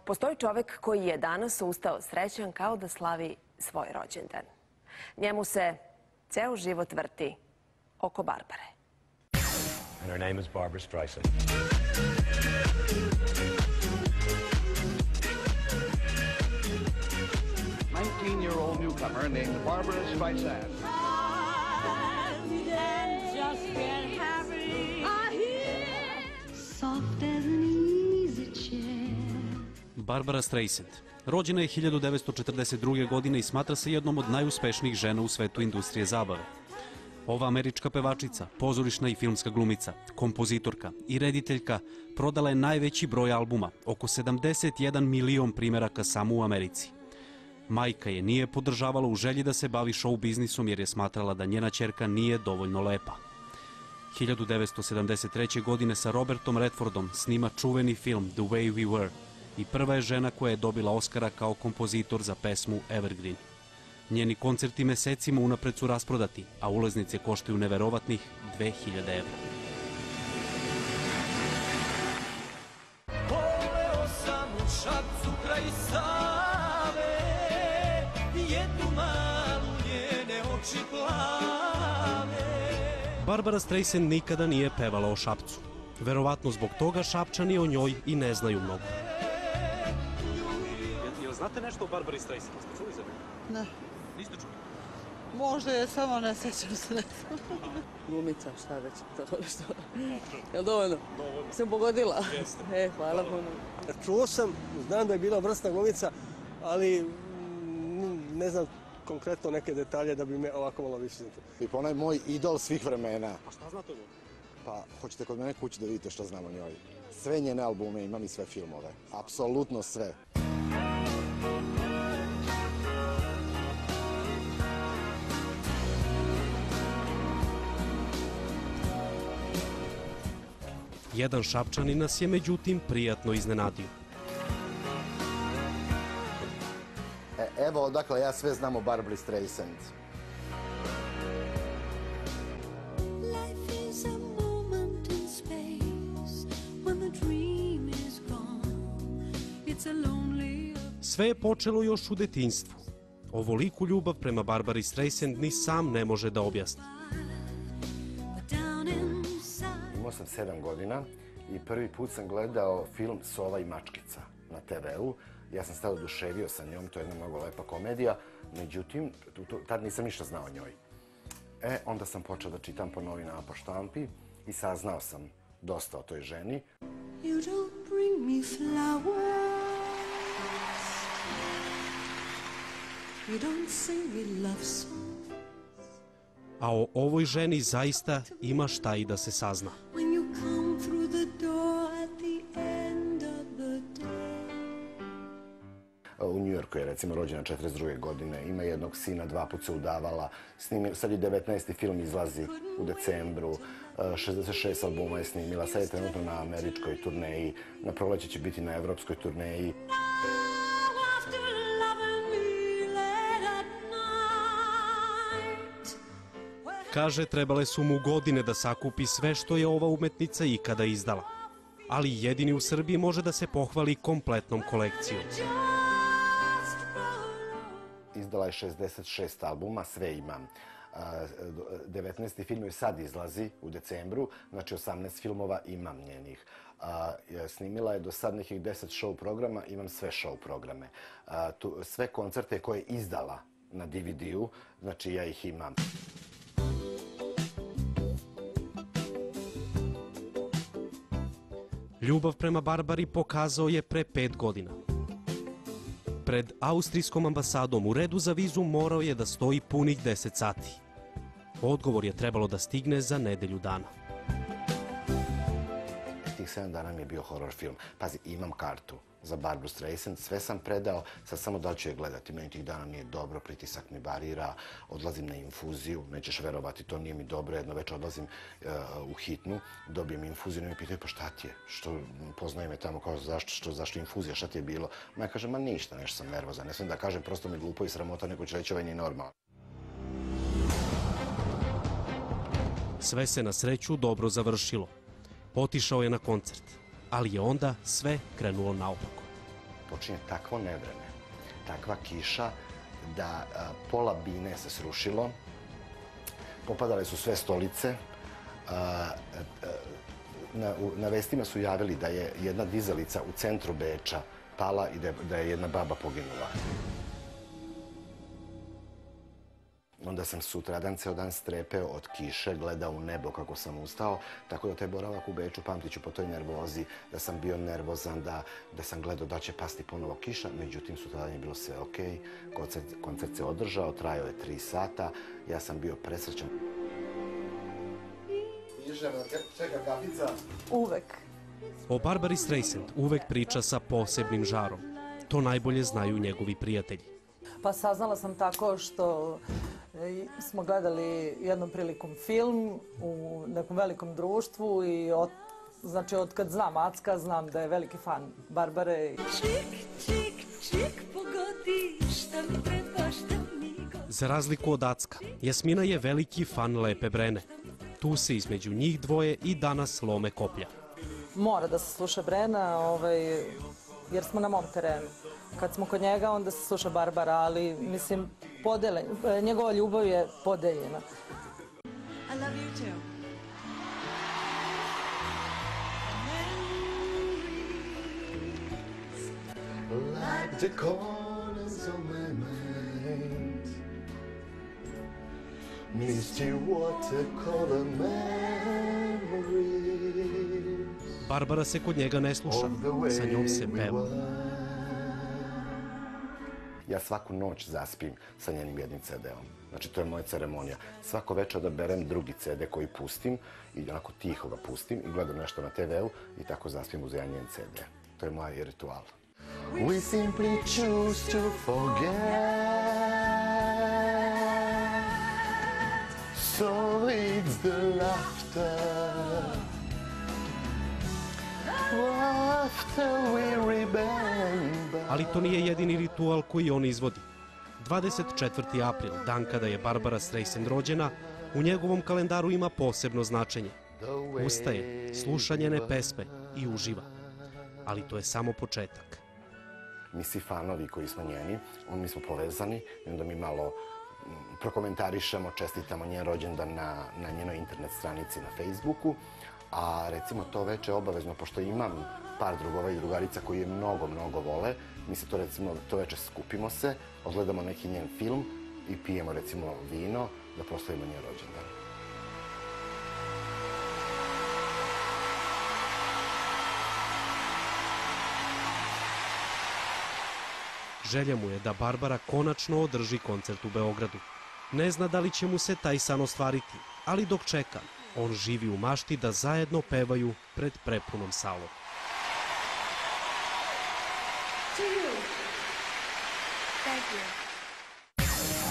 Postoji čovek koji je danas ustao srećan kao da slavi svoj rođendan. Njemu se ceo život vrti oko Barbare. And her name is Barbara Streisand. A 19-year-old newcomer named Barbara Streisand. Barbara Streisand. Rođena je 1942. godine i smatra se jednom od najuspešnijih žena u svetu industrije zabave. Ova američka pevačica, pozorišna i filmska glumica, kompozitorka i rediteljka prodala je najveći broj albuma, oko 71 milion primeraka samo u Americi. Majka je nije podržavala u želji da se bavi show biznisom jer je smatrala da njena ćerka nije dovoljno lepa. 1973. godine sa Robertom Redfordom snima čuveni film The Way We Were i prva je žena koja je dobila Oskara kao kompozitor za pesmu Evergreen. Njeni koncerti mesecima unapred su rasprodati, a ulaznice koštaju neverovatnih 2000 evra. Voleo sam u Šapcu kraj Save, jednu malu njene oči plave. Barbara Streisand nikada nije pevala o Šapcu. Verovatno zbog toga Šapčani o njoj i ne znaju mnogo. Jel znate nešto o Barbari Streisand? Ste čuli za nju? Ne. Niste čuli? Možda je, samo ne sećam se. Glumica, šta već, to nešto. Jel dovoljno? Dovoljno. Sam pogodila? Jeste. Hvala puno. Čuo sam, znam da je bila vrsna glumica, ali ne znam konkretno neke detalje da bi me ovako malo više znate. Ona je moj idol svih vremena. Pa šta znate o njoj? Pa hoćete kod mene kući da vidite što znam o njoj. Sve njene albume, imam i sve filmove. Apsolutno sve. Jedan Šapčanin nas je međutim prijatno iznenadio. Evo odakle ja sve znam o Barbari Streisand. Sve je počelo još u detinjstvu. Ovoliku ljubav prema Barbari Streisand ni sam ne može da objasni. Imao sam 7 godina i prvi put sam gledao film Sova i mačkica na TV-u. Ja sam stao oduševio sa njom, to je jedna mnogo lepa komedija, međutim, tad nisam ništa znao o njoj. Onda sam počeo da čitam po novinama, po štampi i saznao sam dosta o toj ženi. You don't bring me flowers. You don't sing me love songs. A o ovoj ženi zaista ima šta i da se sazna. When you come through the door at the end of the day. U Njujorku je recimo rođena 42. godine, ima jednog sina, 2 puta se udavala, sad je 19. film izlazi u decembru, 66 albuma je snimila, sad je trenutno na američkoj turneji, na proleće će biti na evropskoj turneji. Kaže, trebale su mu godine da sakupi sve što je ova umetnica ikada izdala. Ali jedini u Srbiji može da se pohvali kompletnom kolekcijom. Izdala je 66 albuma, sve imam. 19. film joj sad izlazi u decembru, znači 18 filmova imam njenih. Snimila je do sad nekih 10 show programa, imam sve show programe. Sve koncerte koje je izdala na DVD-u, znači ja ih imam. Ljubav prema Barbari pokazao je pre 5 godina. Pred austrijskom ambasadom u redu za vizu morao je da stoji punih 10 sati. Odgovor je trebalo da stigne za nedelju dana. Tih 7 dana mi je bio horror film. Pazi, imam kartu za Barbaru Streisand, sve sam predao, sad samo da li ću je gledati. Meni tih dana nije dobro, pritisak mi barira, odlazim na infuziju, nećeš verovati, to nije mi dobro, jedno večer odlazim u hitnu, dobijem infuziju, ne mi pitaju, pa šta ti je? Što poznaju me tamo, kao zašto infuzija, šta ti je bilo? Ma ja kažem, ma ništa, nešto sam nervozan, ne smijem da kažem, prosto mi glupo i sramota, neko će reći, ovaj nije normalno. Sve se na sreću dobro završilo. Otišao je na koncert, ali je onda sve krenulo naopako. počinje takvo nevreme, takva kiša, da pola bine se srušilo, popadale su sve stolice, na vestima su javili da je jedna dizalica u centru Beča pala i da je jedna baba poginula. Onda sam sutradan ceo dan strepeo od kiše, gledao u nebo kako sam ustao, tako da taj boravak u Beču pamtit ću po toj nervozi, da sam bio nervozan, da sam gledao da će pasti ponovo kiša, međutim sutradan je bilo sve okej, koncert se održao, trajao je 3 sata, ja sam bio presrećan. Čeka kafica? Uvek. O Barbari Streisand uvek priča sa posebnim žarom. To najbolje znaju njegovi prijatelji. Pa saznala sam tako što smo gledali jednom prilikom film u nekom velikom društvu i znači od kad znam Acka, znam da je veliki fan Barbare. Čik, čik, čik, pogodi šta mi treba, šta mi god. Za razliku od Acka, Jasmina je veliki fan Lepe Brene. Tu se između njih dvoje i danas lome koplja. Mora da se sluša Brena, jer smo na mom terenu. Kad smo kod njega, onda se sluša Barbara, ali mislim, njegova ljubav je podeljena. I love you too. Like the corners of my mind, misty watercolor memories. Barbara se kod njega ne sluša, sa njom se peva. Ja svaku noć zaspim sa njenim jednim CD-om. Znači, to je moja ceremonija. Svako večer odaberem drugi CD koji pustim i onako tiho ga pustim i gledam nešto na TV-u i tako zaspim uz jedan njen CD. To je moj ritual. We simply choose to forget, so it's the laughter we remember. Ali to nije jedini ritual koji on izvodi. 24. april, dan kada je Barbara Streisand rođena, u njegovom kalendaru ima posebno značenje. Ustaje, sluša njene pesme i uživa. Ali to je samo početak. Mi svi fanovi koji smo njeni, mi smo povezani i onda mi malo prokomentarišemo, čestitamo njen rođendan na njenoj internet stranici na Facebooku. A recimo to veče obavezno, pošto imam par drugova i drugarica koji je mnogo vole, mi se to recimo to veče skupimo se, odgledamo neki njen film i pijemo recimo vino da proslavimo njen rođendan. Želja mu je da Barbara konačno održi koncert u Beogradu. Ne zna da li će mu se taj san ostvariti, ali dok čeka, on živi u mašti da zajedno pevaju pred prepunom salom. To you. Thank you.